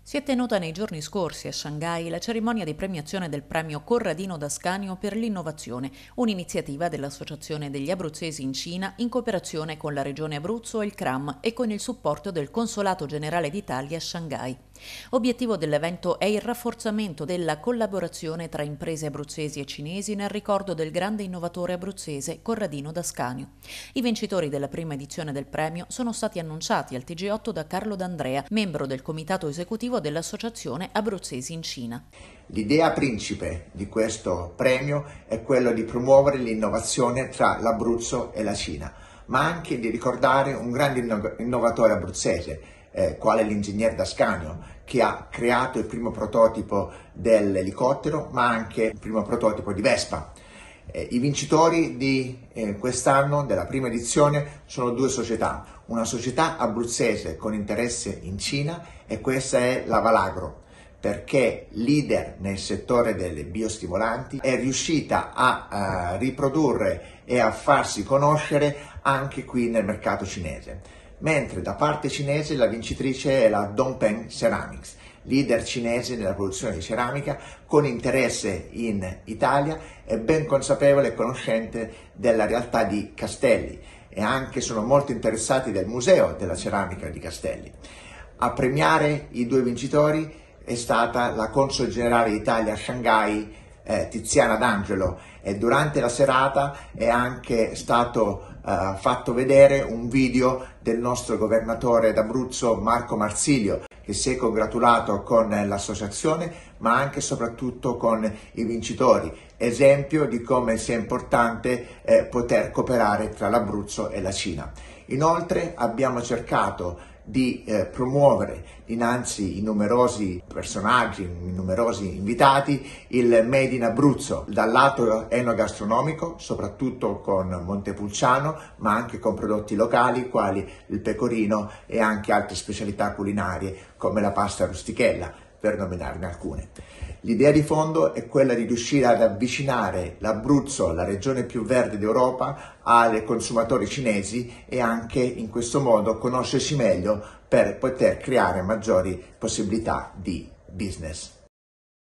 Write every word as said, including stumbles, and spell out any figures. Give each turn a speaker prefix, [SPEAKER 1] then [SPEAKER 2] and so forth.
[SPEAKER 1] Si è tenuta nei giorni scorsi a Shanghai la cerimonia di premiazione del premio Corradino d'Ascanio per l'innovazione, un'iniziativa dell'Associazione degli Abruzzesi in Cina in cooperazione con la Regione Abruzzo e il C R A M e con il supporto del Consolato Generale d'Italia a Shanghai. Obiettivo dell'evento è il rafforzamento della collaborazione tra imprese abruzzesi e cinesi nel ricordo del grande innovatore abruzzese Corradino d'Ascanio. I vincitori della prima edizione del premio sono stati annunciati al T G otto da Carlo D'Andrea, membro del comitato esecutivo dell'Associazione Abruzzesi in Cina.
[SPEAKER 2] L'idea principe di questo premio è quello di promuovere l'innovazione tra l'Abruzzo e la Cina, ma anche di ricordare un grande innovatore abruzzese, eh, quale l'ingegner D'Ascanio, che ha creato il primo prototipo dell'elicottero, ma anche il primo prototipo di Vespa. Eh, I vincitori di eh, quest'anno, della prima edizione, sono due società. Una società abruzzese con interesse in Cina e questa è la Valagro, perché leader nel settore delle biostimolanti è riuscita a, a riprodurre e a farsi conoscere anche qui nel mercato cinese. Mentre da parte cinese la vincitrice è la Dongpeng Ceramics, leader cinese nella produzione di ceramica con interesse in Italia e ben consapevole e conoscente della realtà di Castelli, e anche sono molto interessati del Museo della Ceramica di Castelli. A premiare i due vincitori è stata la Consol Generale d'Italia a Shanghai, eh, Tiziana D'Angelo, e durante la serata è anche stato eh, fatto vedere un video del nostro governatore d'Abruzzo Marco Marsilio, che si è congratulato con l'associazione ma anche e soprattutto con i vincitori, esempio di come sia importante eh, poter cooperare tra l'Abruzzo e la Cina. Inoltre abbiamo cercato di eh, promuovere dinanzi i numerosi personaggi, i numerosi invitati, il Made in Abruzzo, dal lato enogastronomico, soprattutto con Montepulciano, ma anche con prodotti locali quali il pecorino e anche altre specialità culinarie come la pasta rustichella, per nominarne alcune. L'idea di fondo è quella di riuscire ad avvicinare l'Abruzzo, la regione più verde d'Europa, ai consumatori cinesi e anche in questo modo conoscersi meglio per poter creare maggiori possibilità di business.